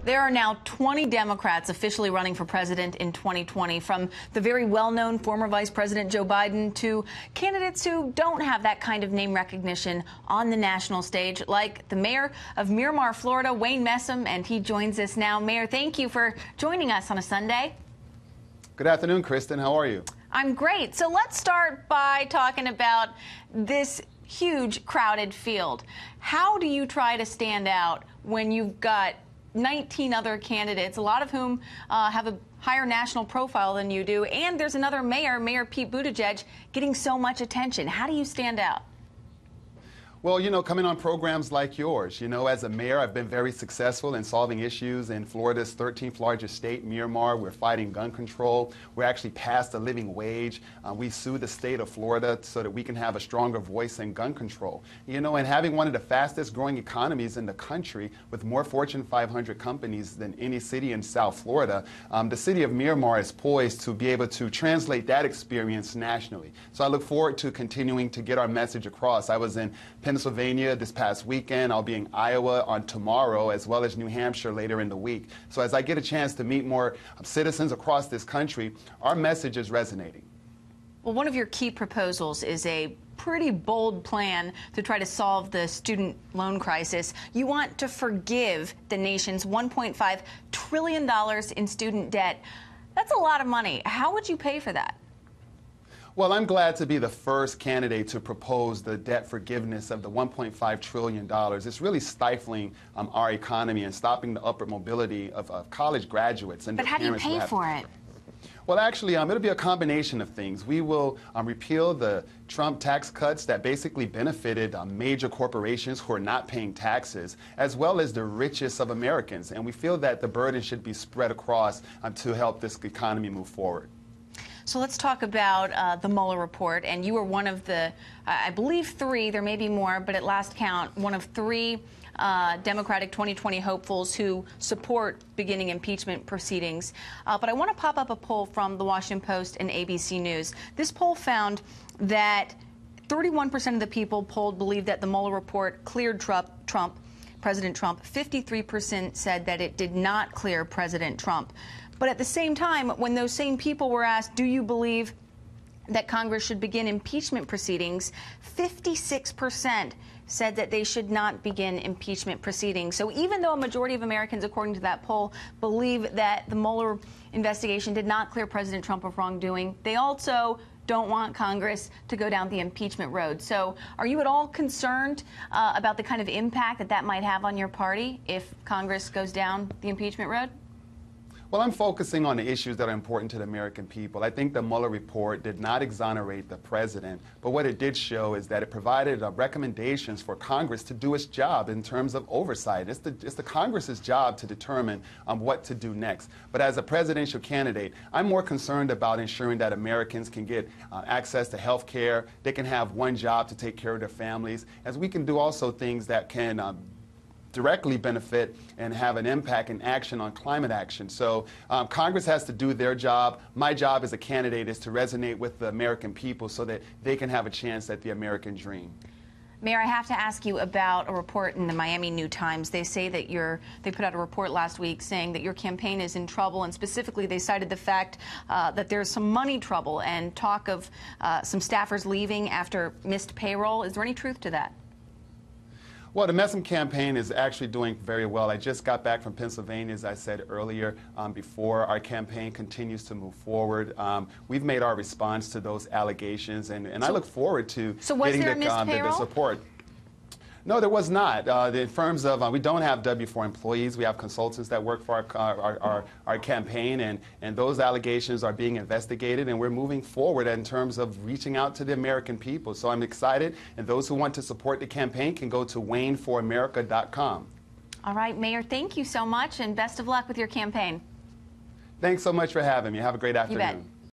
There are now 20 Democrats officially running for president in 2020, from the very well-known former Vice President Joe Biden to candidates who don't have that kind of name recognition on the national stage, like the mayor of Miramar, Florida, Wayne Messam, and he joins us now. Mayor, thank you for joining us on a Sunday. Good afternoon, Kristen. How are you? I'm great. So let's start by talking about this huge, crowded field. How do you try to stand out when you've got 19 other candidates, a lot of whom have a higher national profile than you do, and there's another mayor, Mayor Pete Buttigieg, getting so much attention? How do you stand out? Well, coming on programs like yours, as a mayor, I've been very successful in solving issues in Florida's 13th largest state, Miramar. We're fighting gun control. We're actually past the living wage. We sue the state of Florida so that we can have a stronger voice in gun control. And having one of the fastest growing economies in the country with more Fortune 500 companies than any city in South Florida, the city of Miramar is poised to be able to translate that experience nationally. So I look forward to continuing to get our message across. I was in Pennsylvania this past weekend. I'll be in Iowa on tomorrow, as well as New Hampshire later in the week. So as I get a chance to meet more citizens across this country, our message is resonating. Well, one of your key proposals is a pretty bold plan to try to solve the student loan crisis. You want to forgive the nation's $1.5 trillion in student debt. That's a lot of money. How would you pay for that? Well, I'm glad to be the first candidate to propose the debt forgiveness of the $1.5 trillion. It's really stifling our economy and stopping the upward mobility of college graduates. But how do you pay for it? Well, actually, it'll be a combination of things. We will repeal the Trump tax cuts that basically benefited major corporations who are not paying taxes, as well as the richest of Americans. And we feel that the burden should be spread across to help this economy move forward. So let's talk about the Mueller report. And you were one of the, I believe, three, there may be more, but at last count, one of three Democratic 2020 hopefuls who support beginning impeachment proceedings. But I want to pop up a poll from the Washington Post and ABC News. This poll found that 31% of the people polled believed that the Mueller report cleared President Trump. 53% said that it did not clear President Trump. But at the same time, when those same people were asked, do you believe that Congress should begin impeachment proceedings, 56% said that they should not begin impeachment proceedings. So even though a majority of Americans, according to that poll, believe that the Mueller investigation did not clear President Trump of wrongdoing, they also don't want Congress to go down the impeachment road. So are you at all concerned about the kind of impact that that might have on your party if Congress goes down the impeachment road? Well, I'm focusing on the issues that are important to the American people. I think the Mueller report did not exonerate the president, but what it did show is that it provided recommendations for Congress to do its job in terms of oversight. It's the Congress's job to determine what to do next. But as a presidential candidate, I'm more concerned about ensuring that Americans can get access to health care, they can have one job to take care of their families, as we can do also things that can directly benefit and have an impact and action on climate action. So Congress has to do their job. My job as a candidate is to resonate with the American people so that they can have a chance at the American dream. Mayor, I have to ask you about a report in the Miami New Times. They say that they put out a report last week saying that your campaign is in trouble, and specifically they cited the fact that there's some money trouble and talk of some staffers leaving after missed payroll. Is there any truth to that? Well, the Messam campaign is actually doing very well. I just got back from Pennsylvania, as I said earlier, before. Our campaign continues to move forward. We've made our response to those allegations, and I look forward to getting the support. No, there was not. In terms of, we don't have W-4 employees. We have consultants that work for our campaign, and those allegations are being investigated, and we're moving forward in terms of reaching out to the American people. So I'm excited, and those who want to support the campaign can go to WayneForAmerica.com. All right, Mayor, thank you so much, and best of luck with your campaign. Thanks so much for having me. Have a great afternoon. You bet.